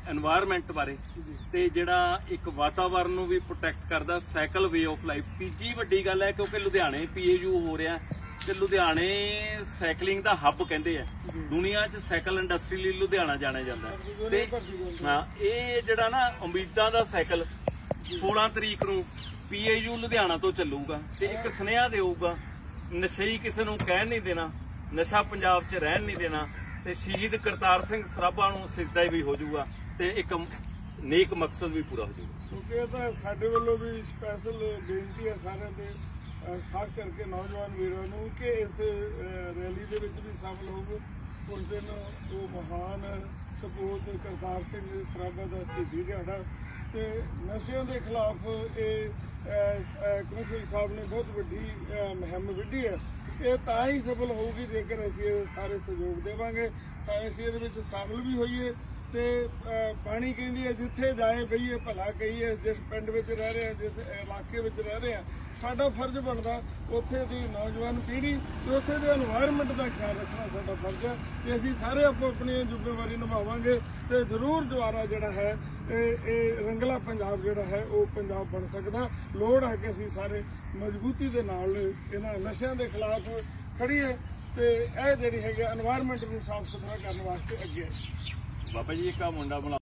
Environment बारे ते जिहड़ा एक वातावरण नूं भी प्रोटैक्ट करदा साइकिल वे ऑफ लाइफ। तीजी वड्डी गल है क्योंकि लुधियाणे PAU हो रहा ते लुधियाणे साइकलिंग दा हब कहंदे आ, दुनिया च साइकिल इंडस्ट्री लई लुधियाना जाणिया जांदा है। ते हां ये जिहड़ा ना उम्मीदां दा साइकिल 16 तरीक नूं PAU लुधियाना तो चलूगा ते एक सुनेहा देऊगा, नशेई किसी नूं कहण नहीं देना, नशा पंजाब च रहन नहीं देना ते शहीद करतार सिंह सराभा नूं सिजदा भी हो जाऊगा ते एक नेक मकसद भी पूरा हो जाऊगा। क्योंकि ये तो साडे वालों भी स्पैशल बेनती है सारे दे खास करके नौजवान वीरों नूं कि इस रैली दे विच भी शामिल होवो। उस दिन वो महान सपूत करतार सिंह सराभा दा शहीदी दिहाड़ा ते नशिਆਂ ਦੇ खिलाफ कौंसल साहब ने बहुत वड्डी मुहिम विढ़ी है। ये तां ही सफल होगी जेकर असीं सारे सहयोग देवांगे, असीं इहदे विच शामिल भी होईए ते पानी कहंदी है जिथे जाए बईए भला कहीए। जिस पिंड विच रह रहे हैं, जिस इलाके विच रह रहे हैं, साडा फर्ज बनदा उत्थे दी नौजवान पीढ़ी ते उत्थे दे एनवायरमेंट दा ख्याल रखना साडा फर्ज है ते असीं सारे आपो अपनी जिम्मेवारी निभावांगे ते जरूर दुबारा जिहड़ा है रंगला पंजाब जिहड़ा है वो पंजाब बन सकदा। लोड़ है कि असीं सारे मजबूती दे नाल इन्हां नशिਆਂ दे खिलाफ खड़ीए ते इह जिहड़ी हैगी एनवायरमेंट नूं साफ सुथरा करन वास्ते अगे बाबा जी एक मुंडा बना